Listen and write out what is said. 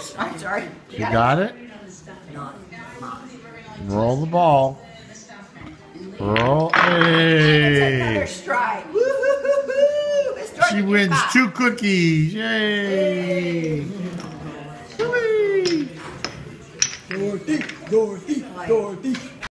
Oops, I'm sorry. You got it? Roll the ball. Roll. Hey. Another strike. Woo-hoo-hoo-hoo. She wins 2 cookies. Yay. Dorothy, Dorothy, Dorothy.